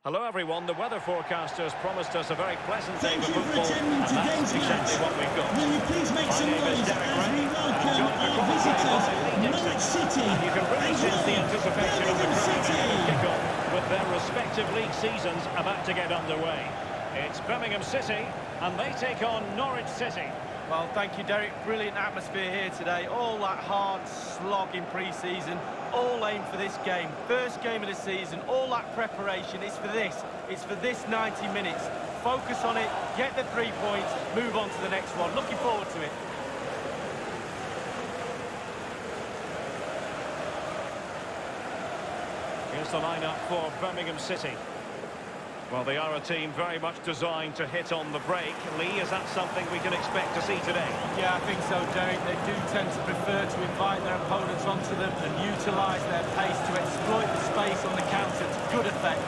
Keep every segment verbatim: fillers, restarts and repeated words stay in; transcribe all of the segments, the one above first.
Hello everyone, the weather forecasters promised us a very pleasant day Thank for you for football, attending and today's that's exactly match. what we've got. Will you please make My some name is noise Derek as Ray, we and welcome I'm joined for our commentary visitors, by Lee Dixon. Norwich City. And you can really Enjoy sense the anticipation of the Birmingham crowd ahead of City. kick-off, with their respective league seasons about to get underway. It's Birmingham City, and they take on Norwich City. Well, thank you, Derek. Brilliant atmosphere here today. All that hard slog in pre-season, all aimed for this game. First game of the season, all that preparation. It's for this. It's for this ninety minutes. Focus on it, get the three points, move on to the next one. Looking forward to it. Here's the lineup for Birmingham City. Well, they are a team very much designed to hit on the break. Lee, is that something we can expect to see today? Yeah, I think so, Derek. They do tend to prefer to invite their opponents onto them and utilise their pace to exploit the space on the counter to good effect.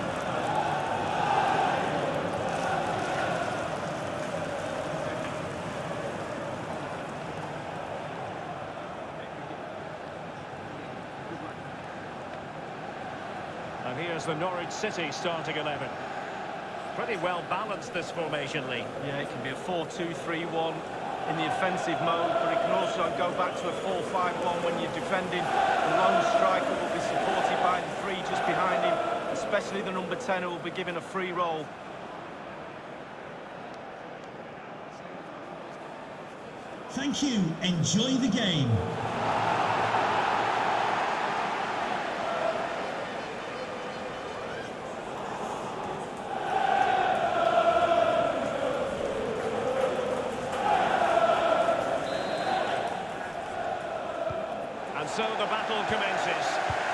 And here's the Norwich City starting eleven. Pretty well balanced, this formation, Lee. Yeah, it can be a four two three one in the offensive mode, but it can also go back to a four five one when you're defending. The lone striker will be supported by the three just behind him, especially the number ten who will be given a free roll. Thank you. Enjoy the game. And so the battle commences.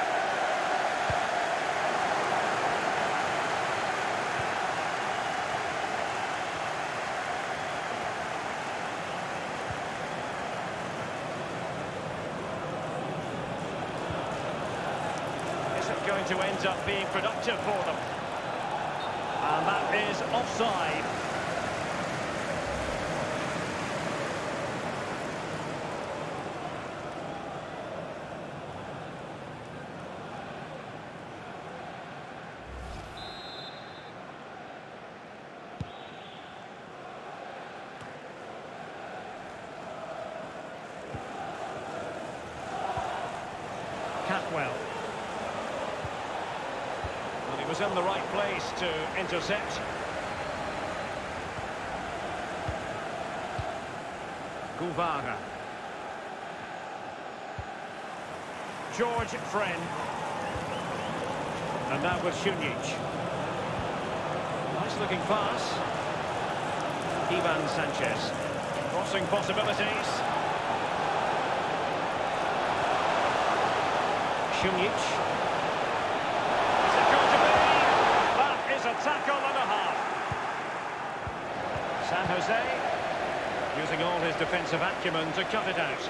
Is it going to end up being productive for them? And that is offside. Catwell. Well, he was in the right place to intercept. Guevara. George Friend. And now with Šunjić. Nice looking pass. Ivan Sanchez. Crossing possibilities. Šunjić. Is it going to be? That is a tackle and a half. San Jose using all his defensive acumen to cut it out.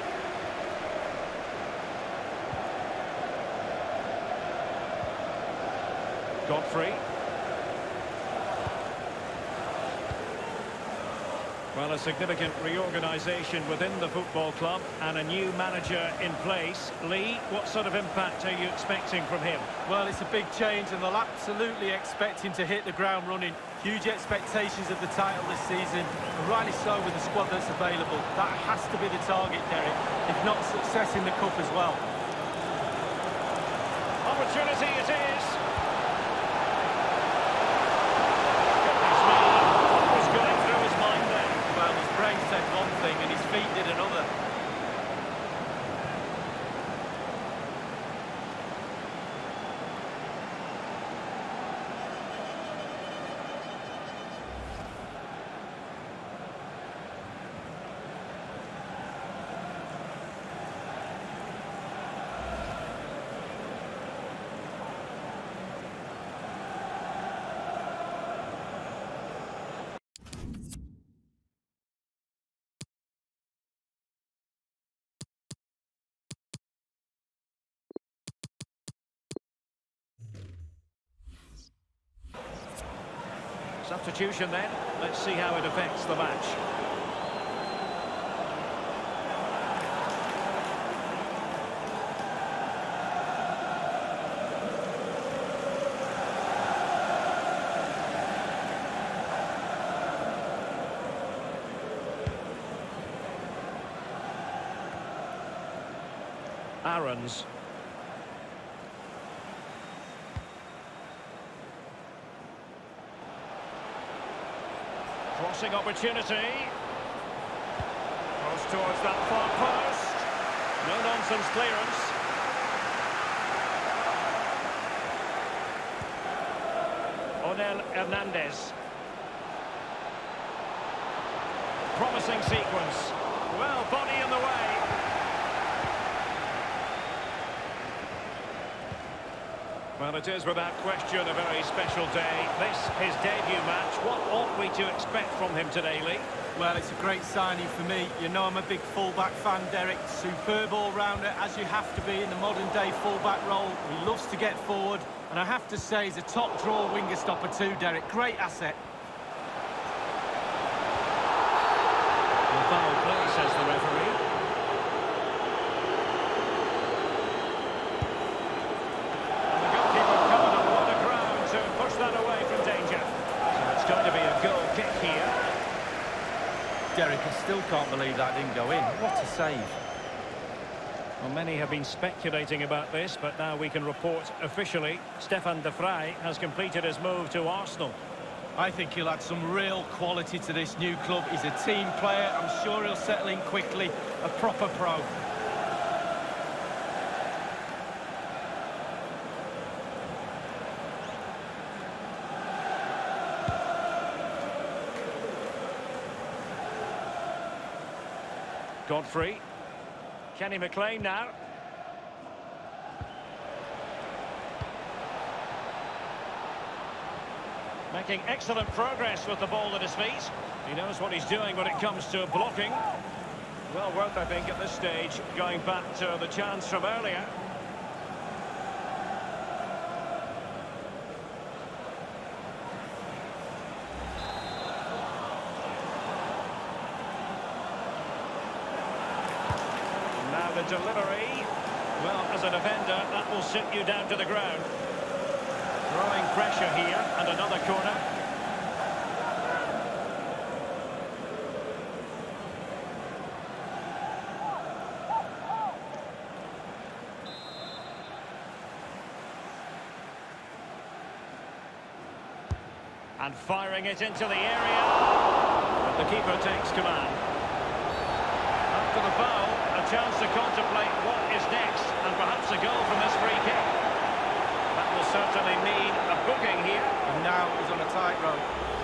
Godfrey. Well, a significant reorganisation within the football club and a new manager in place. Lee, what sort of impact are you expecting from him? Well, it's a big change and they'll absolutely expect him to hit the ground running. Huge expectations of the title this season, and rightly so with the squad that's available. That has to be the target, Derek, if not success in the cup as well. Opportunity it is. Brain said one thing and his feet did another. Substitution then. Let's see how it affects the match. Aarons. Crossing opportunity. Cross towards that far post. No-nonsense clearance. Onel Hernandez. Promising sequence. Well, body in the way. Well, it is without question a very special day. This, his debut match. What ought we to expect from him today, Lee? Well, it's a great signing for me. You know I'm a big fullback fan, Derek. Superb all-rounder, as you have to be in the modern-day fullback role. He loves to get forward, and I have to say he's a top-draw winger stopper too, Derek. Great asset. The foul play, says the referee. And the goalkeeper covered a lot of ground to push that away from danger. So it's going to be a goal kick here. Derek, I still can't believe that didn't go in. What a save. Well, many have been speculating about this, but now we can report officially Stefan de Vrij has completed his move to Arsenal. I think he'll add some real quality to this new club. He's a team player. I'm sure he'll settle in quickly. A proper pro. Godfrey. Kenny McLean now. Making excellent progress with the ball at his feet. He knows what he's doing when it comes to blocking. Well worth, I think, at this stage, going back to the chance from earlier. Now the delivery. Well, as a defender, that will sit you down to the ground. Growing pressure here, and another corner. And firing it into the area. But the keeper takes command. After the foul, a chance to contemplate what is next, and perhaps a goal from this free kick. That will certainly mean a booking here. And now he's on a tightrope.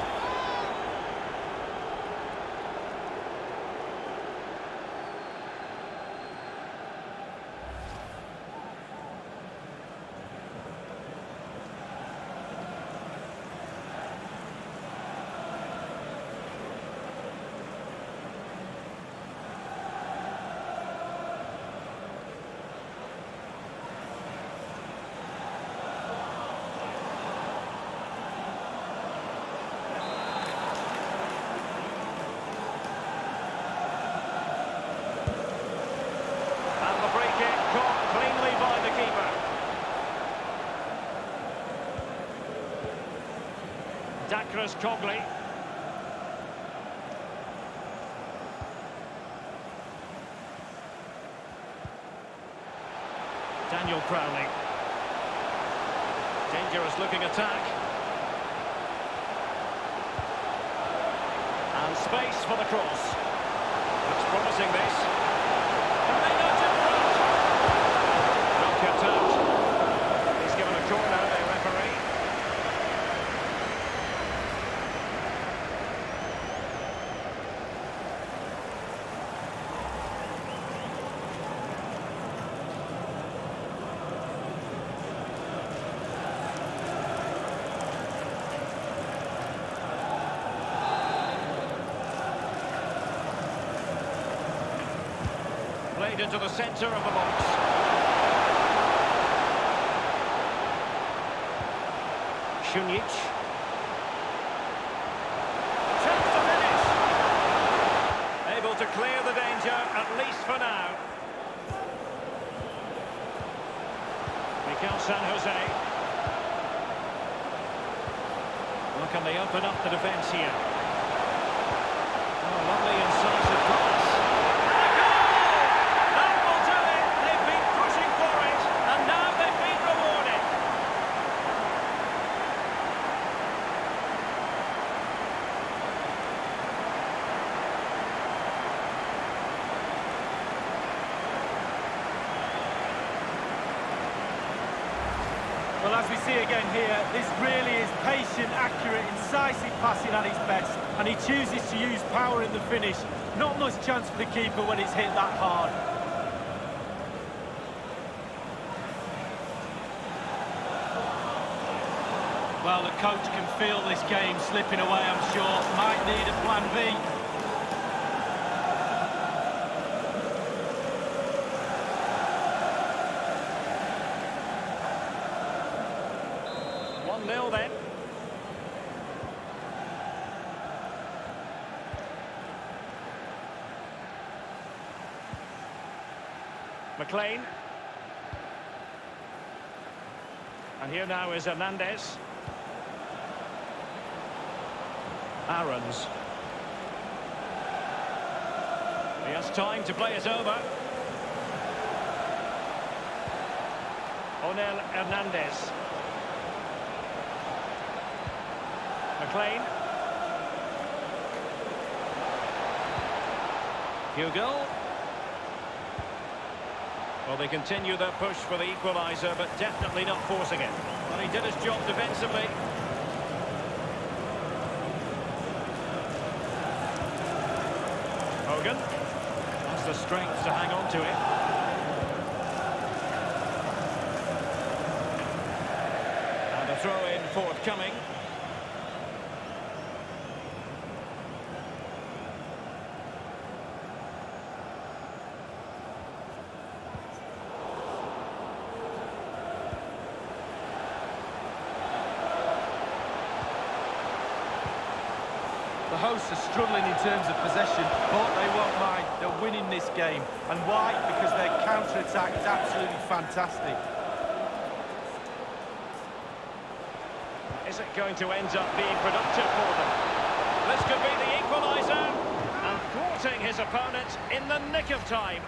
Dacres Cogley. Daniel Crowley. Dangerous looking attack. And space for the cross. Looks promising, this. Can they not in front? Not kept out. He's given a corner, the referee. Played into the centre of the box. Šunjić. Chance to finish. Able to clear the danger, at least for now. Mikel San Jose. Well, can they open up the defence here? Oh, lovely incisive pass. as we see again here, this really is patient, accurate, incisive passing at its best, and he chooses to use power in the finish. Not much chance for the keeper when it's hit that hard. Well, the coach can feel this game slipping away, I'm sure. Might need a plan B. one nil then. McLean. And here now is Hernandez. Aarons. He has time to play it over. Onel Hernandez. McLean. Hugo. Well, they continue their push for the equaliser, but definitely not forcing it. Well, he did his job defensively. Hogan has the strength to hang on to it. And a throw-in forthcoming. The hosts are struggling in terms of possession, but they won't mind. They're winning this game. And why? Because their counter-attack is absolutely fantastic. Is it going to end up being productive for them? This could be the equaliser. And thwarting his opponent in the nick of time.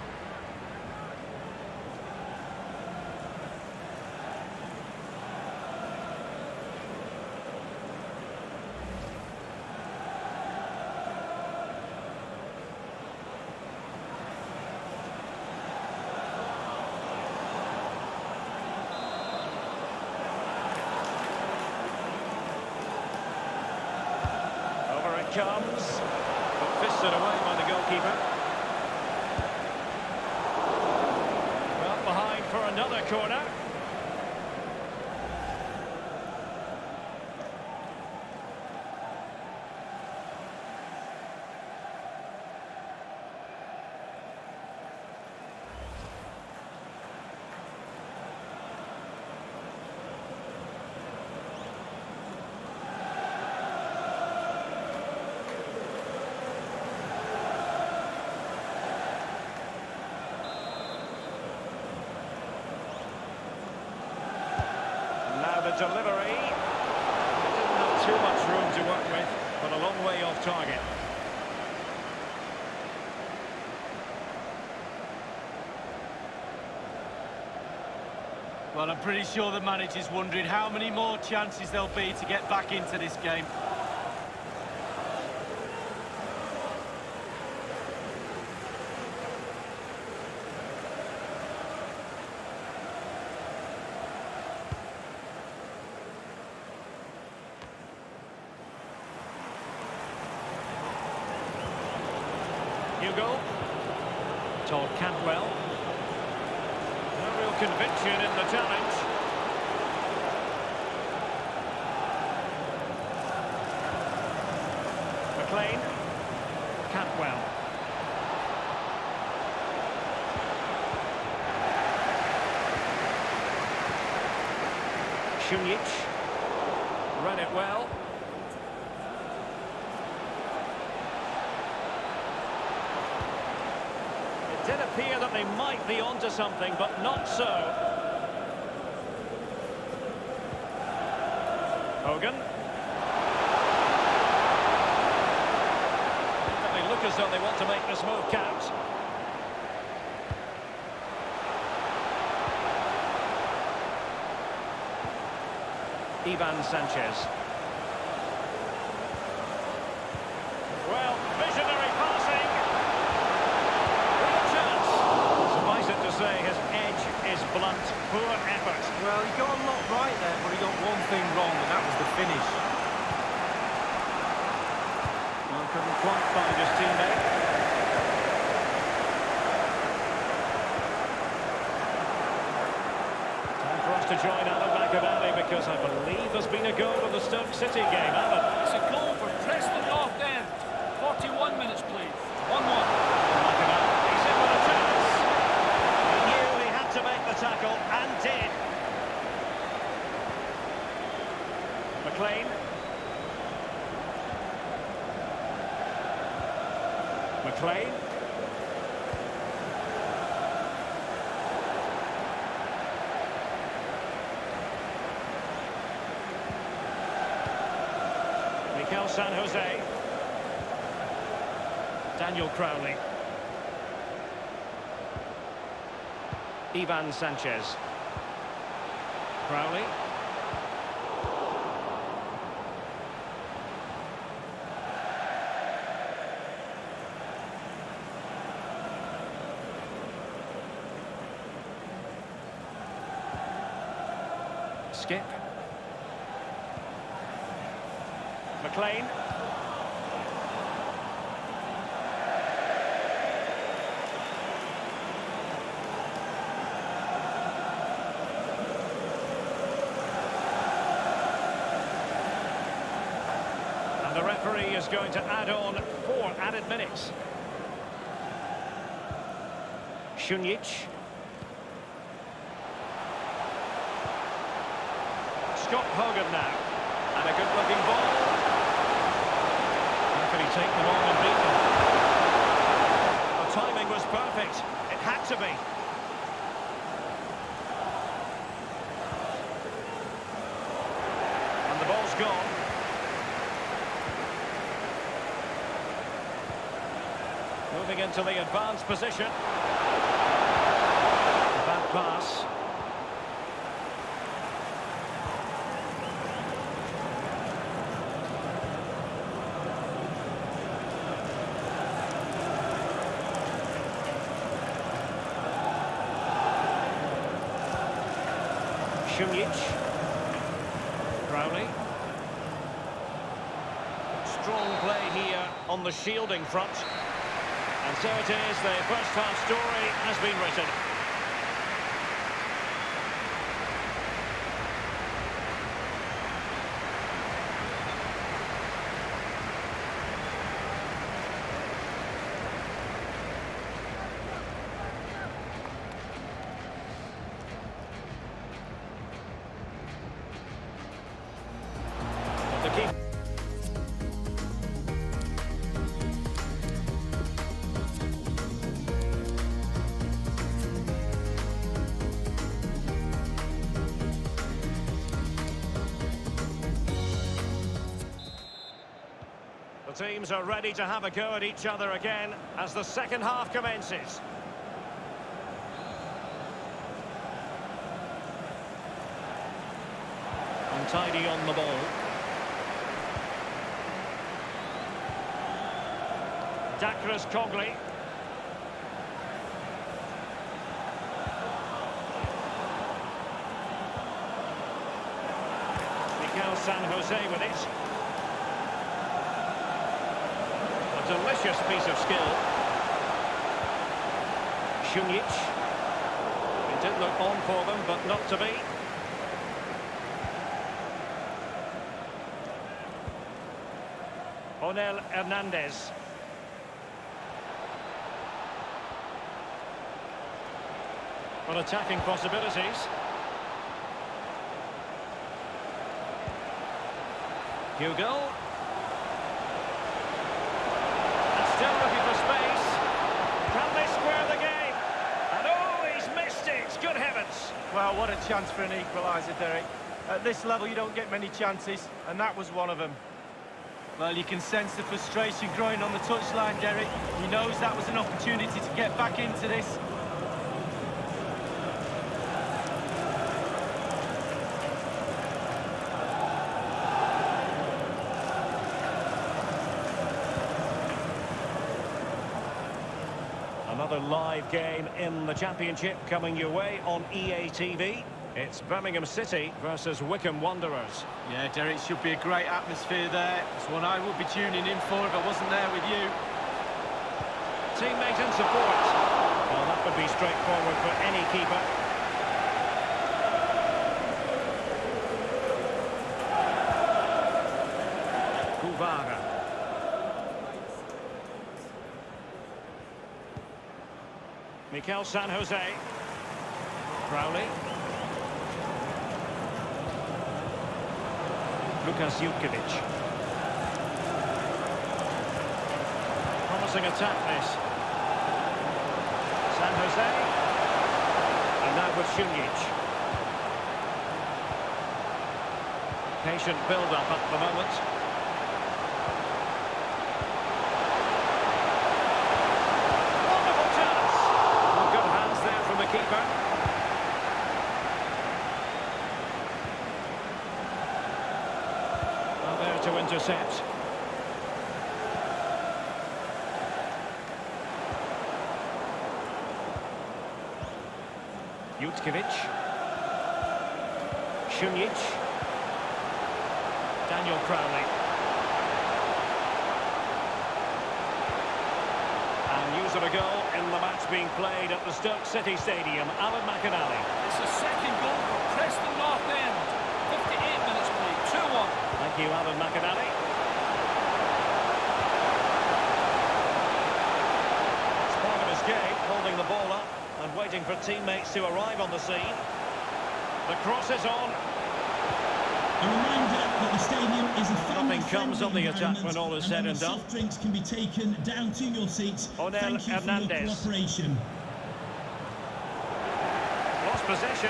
Comes, but fisted away by the goalkeeper. Well, behind for another corner. The delivery. They didn't have too much room to work with, but a long way off target. Well, I'm pretty sure the manager's wondering how many more chances there'll be to get back into this game. Hugo. Todd Cantwell. No real conviction in the challenge. McLean. Cantwell. Šunjić. Read it well. It did appear that they might be onto something, but not so. Hogan. They look as though they want to make this move count. Ivan Sanchez. Well, visionary passing. Real chance. Suffice it to say, his edge is blunt, poor effort. Well, he got a lot right there, but he got one thing wrong, and that was the finish. Well, couldn't quite find his teammate. Time for us to join Alan McAvaney, because I believe there's been a goal in the Stoke City game, Alan. It's a goal for Preston North End. forty-one minutes, please. one one. He's in with a chance. He knew he had to make the tackle, and did. McLean. McLean. Mikel San Jose. Daniel Crowley. Ivan Sanchez. Crowley. Skip. McLean. And the referee is going to add on four added minutes. Šunjić. Scott Hogan now. And a good-looking ball. How can he take them on and beat them? The timing was perfect. It had to be. And the ball's gone. Moving into the advanced position. Bad pass. Šunjić. Crowley. Strong play here on the shielding front. And so it is, the first half story has been written. The keeper. The teams are ready to have a go at each other again as the second half commences. Untidy on the ball. Dacres Cogley. Mikel San Jose with it. A delicious piece of skill. Šunjić. It did look on for them, but not to be. Onel Hernandez. Well, attacking possibilities. Hugo. And still looking for space. Can they square the game? And oh, he's missed it. Good heavens. Well, what a chance for an equaliser, Derek. At this level, you don't get many chances, and that was one of them. Well, you can sense the frustration growing on the touchline, Derek. He knows that was an opportunity to get back into this. Another live game in the Championship coming your way on E A T V. It's Birmingham City versus Wycombe Wanderers. Yeah, Derek, it should be a great atmosphere there. It's one I would be tuning in for if I wasn't there with you. Teammate and support. Well, that would be straightforward for any keeper. Kuvara. Mikel San Jose. Crowley. Lukas Jutkiewicz. Promising attack this. San Jose. And now with Šunjić. Patient build-up at the moment. Wonderful chance. Well, good hands there from the keeper. Well, there to intercept. Jutkiewicz. Šunjić. Daniel Crowley. And news of a goal in the match being played at the Stoke City Stadium. Alan McInally. It's the second goal for Preston North End. fifty-eight minutes played, two one. Thank you, Alan McInally. It's part of his game, holding the ball up and waiting for teammates to arrive on the scene. The cross is on. A reminder that the stadium is a Nothing comes of the attack when all is said and done. Soft drinks can be taken down to your seats. Onel Thank you Hernandez. for your cooperation. Lost possession.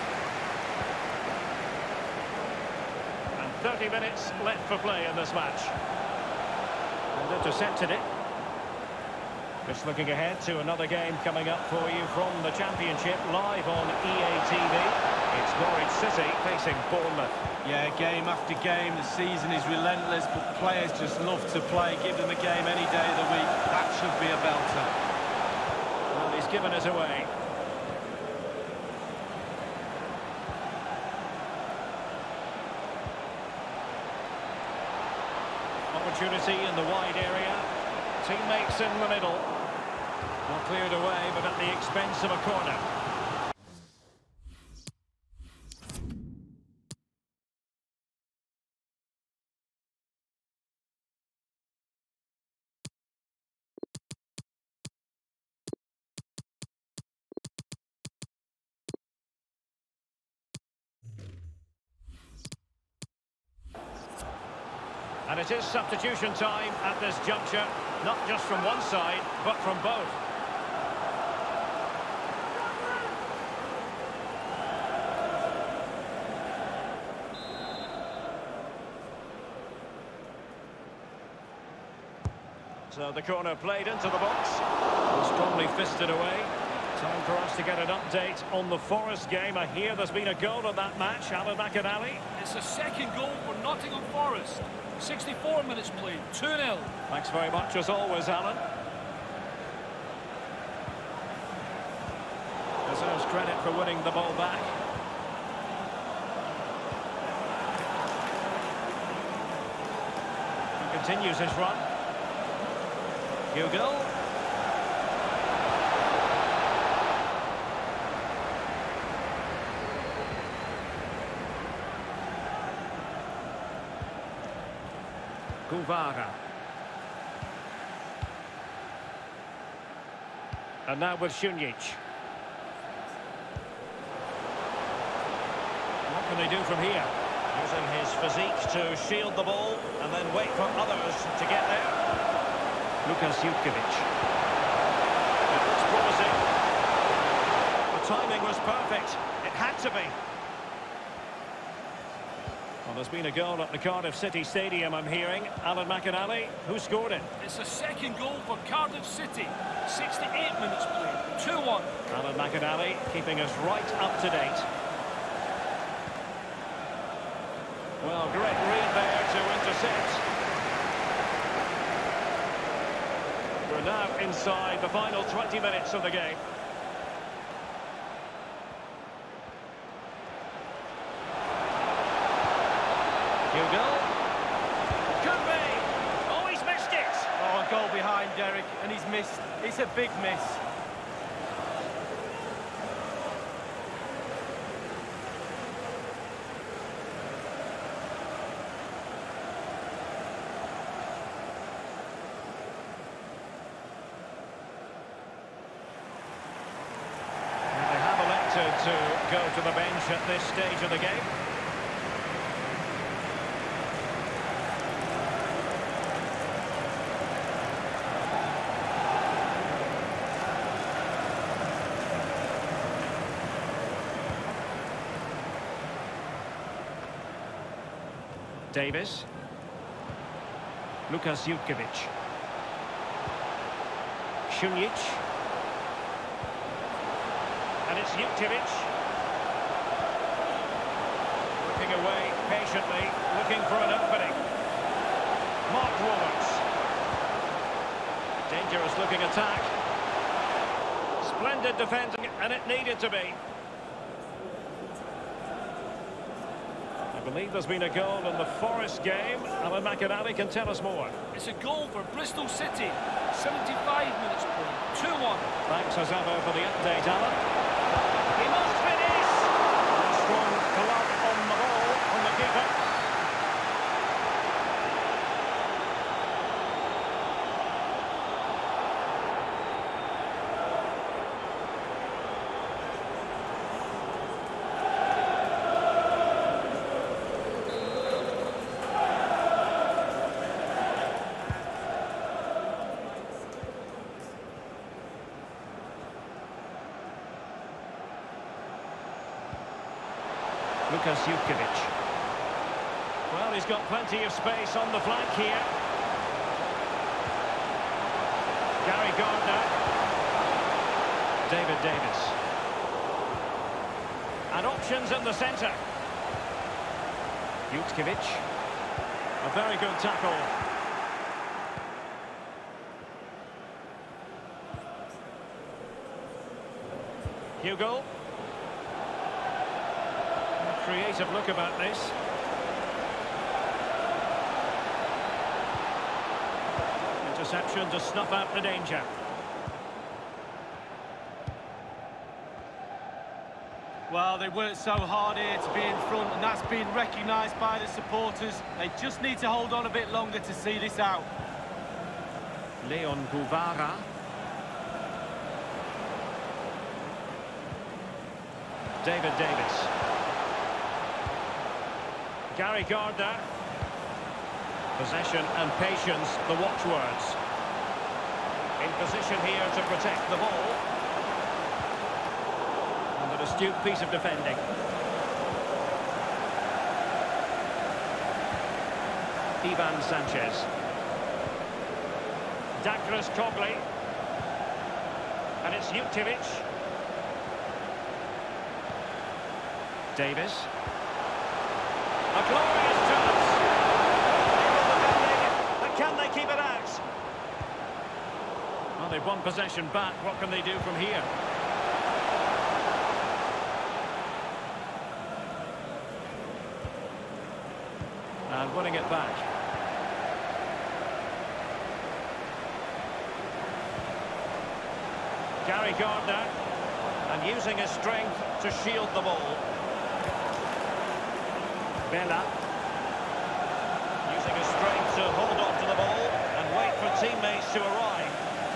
And thirty minutes left for play in this match. And intercepted it. Just looking ahead to another game coming up for you from the Championship live on E A T V. It's Norwich City facing Bournemouth. Yeah, game after game, the season is relentless, but players just love to play. Give them a game any day of the week. That should be a belter. Well, he's given us away. Opportunity in the wide area. Teammates in the middle. Well, cleared away, but at the expense of a corner. And it is substitution time at this juncture, not just from one side, but from both. So the corner played into the box, strongly fisted away. Time for us to get an update on the Forest game. I hear there's been a goal in that match, Alan McInally. It's the second goal for Nottingham Forest. sixty-four minutes played, two nil. Thanks very much as always, Alan. Deserves credit for winning the ball back. He continues his run. Hugo. Kuvara. And now with Šunjić. What can they do from here? Using his physique to shield the ball and then wait for others to get there. Lukas Jutkiewicz. It looks promising. The timing was perfect. It had to be. Well, there's been a goal at the Cardiff City Stadium, I'm hearing. Alan McInally, who scored it? It's the second goal for Cardiff City. sixty-eight minutes played, two one. Alan McInally keeping us right up to date. Well, great read there to intercept. We're now inside the final twenty minutes of the game. Hugo. Could be. Oh, he's missed it. Oh, a goal behind Derek, and he's missed. It's a big miss. To go to the bench at this stage of the game. Davis. Lukas Jutkiewicz. Šunjić. And it's Jutkiewicz. Looking away patiently, looking for an opening. Mark Roberts. Dangerous looking attack. Splendid defending, and it needed to be. I believe there's been a goal in the Forest game. Alan McInally can tell us more. It's a goal for Bristol City. seventy-five minutes play. two one. Thanks, Azavo, for the update, Alan. He must finish! A strong glove on the ball from the keeper. Lukas Jutkiewicz. Well, he's got plenty of space on the flank here. Gary Gardner. David Davis. And options in the centre. Jutkiewicz. A very good tackle. Hugo. Creative look about this. Interception to snuff out the danger. Well, they worked so hard here to be in front, and that's been recognised by the supporters. They just need to hold on a bit longer to see this out. Leon Guvara. David Davis. Gary Gardner. Possession and patience, the watchwords. In position here to protect the ball. And an astute piece of defending. Ivan Sanchez. Douglas Cogley. And it's Jutkiewicz. Davis. A glorious chance. But can they keep it out? Well, they've won possession back. What can they do from here? And winning it back. Gary Gardner. And using his strength to shield the ball. Bella. Using his strength to hold on to the ball and wait for teammates to arrive.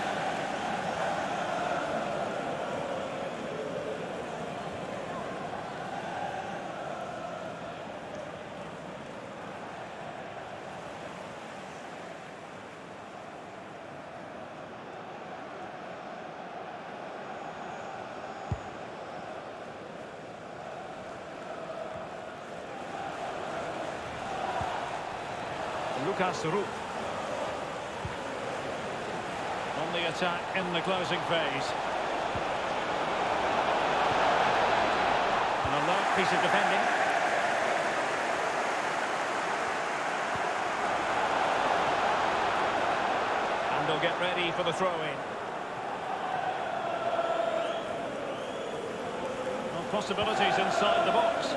Lucas Rupp. On the attack in the closing phase. An alert piece of defending. will get ready for the throw-in. Well, possibilities inside the box.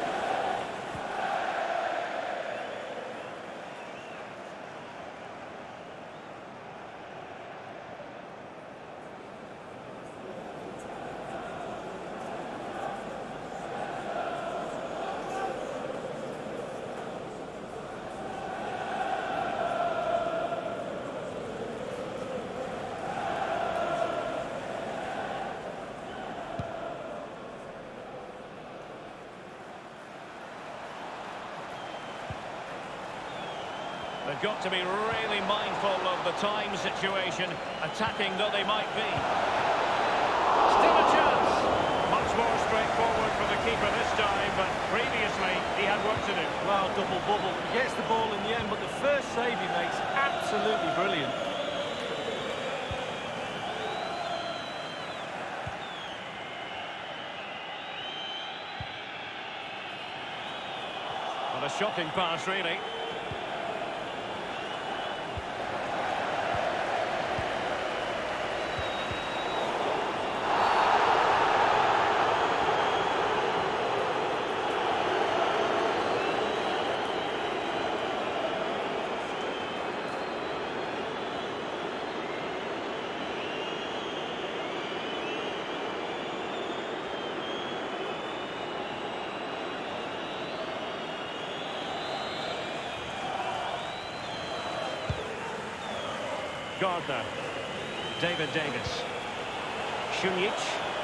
They've got to be really mindful of the time situation, attacking though they might be. Still a chance. Much more straightforward for the keeper this time, but previously he had work to do. Well, double bubble. He gets the ball in the end, but the first save he makes, absolutely brilliant. What a shocking pass, really. Gardner, David Davis, Šunjić,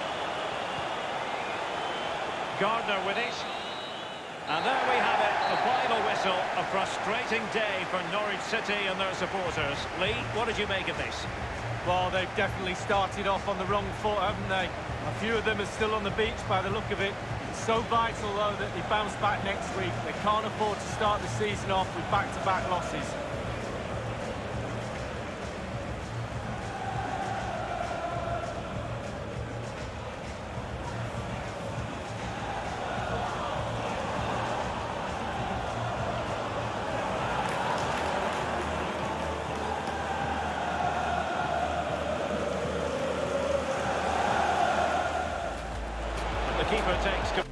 Gardner with it, and there we have it, the final whistle. A frustrating day for Norwich City and their supporters. Lee, what did you make of this? Well, they've definitely started off on the wrong foot, haven't they? A few of them are still on the beach by the look of it. It's so vital, though, that they bounce back next week. They can't afford to start the season off with back-to-back losses. The keeper takes